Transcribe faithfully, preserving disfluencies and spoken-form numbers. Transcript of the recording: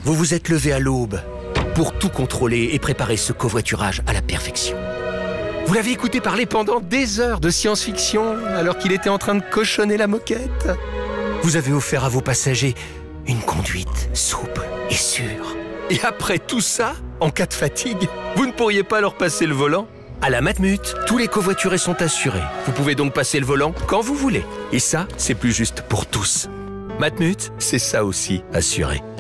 vous vous êtes levé à l'aube pour tout contrôler et préparer ce covoiturage à la perfection. Vous l'avez écouté parler pendant des heures de science-fiction alors qu'il était en train de cochonner la moquette. Vous avez offert à vos passagers une conduite souple et sûre. Et après tout ça, en cas de fatigue, vous ne pourriez pas leur passer le volant? À la Matmut, tous les covoiturés sont assurés. Vous pouvez donc passer le volant quand vous voulez. Et ça, c'est plus juste pour tous. Matmut, c'est ça aussi, assuré.